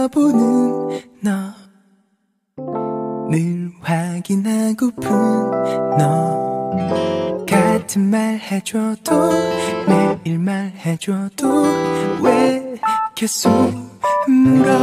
지켜보는 너, 늘 확인하고픈 너, 같은 말 해줘도 매일 말해줘도 왜 계속 물어.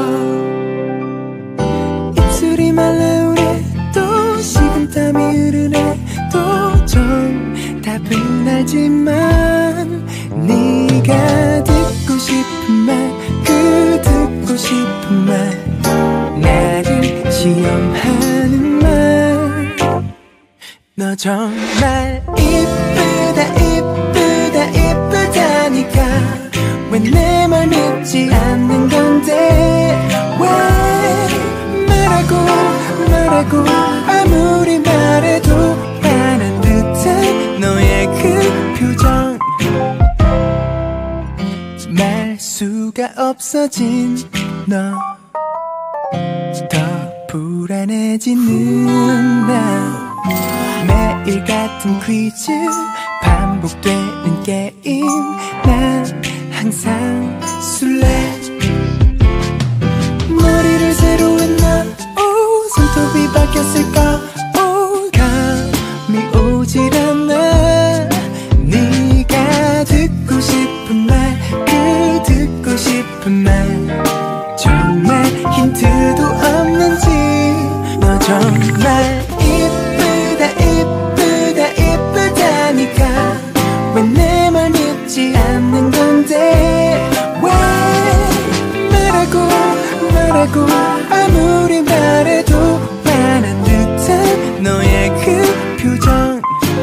입술이 말라오래도 식은땀이 흐르네도 정답은 알지만 네가 듣고 싶은 말, 그 듣고 싶은 말, 나를 시험하는 말. 너 정말 이쁘다 이쁘다 이쁘다니까 왜 내 말 믿지 않는 건데. 왜 말하고 아무리 말해도 화난 듯한 너의 그 표정, 말 수가 없어진 너, 더 불안해지는 나. 매일 같은 퀴즈 반복되는 게임, 난 항상 술래. 머리를 새로 했나? 손톱이 바뀌었을까? 감이 오질 않아. 네가 듣고 싶은 말, 그 듣고 싶은 말, 정말 힌트도 없는지. 너 정말 이쁘다 이쁘다 이쁘다니까 왜 내 말 믿지 않는 건데. 왜 말하고 아무리 말해도 화난 듯한 너의 그 표정,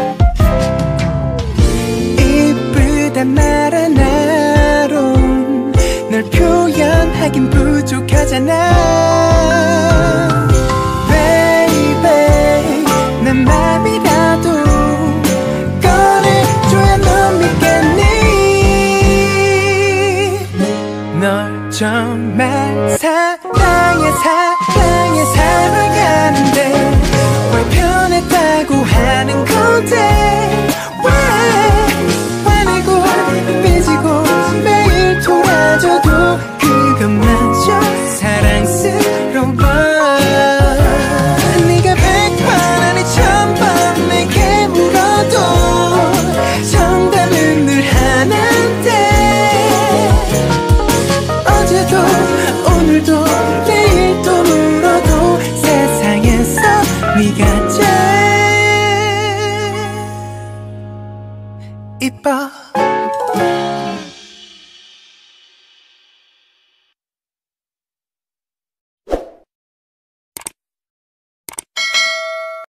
이쁘다 말 하나로 널 표현하긴 부족하잖아. Baby, 난 맘이라도 꺼내줘야 넌 믿겠니? 널 정말 사랑해 사랑하는데 왜 변했다고 하는 건데. 왜 화내고 삐지고 매일 돌아줘도 그것마저 사랑스러워. 네가 100번 아니 1000번 내게 물어도 정답은 늘 하나인데. 어제도 오늘도 내일도 물어도 세상에서 네가 제일 이뻐.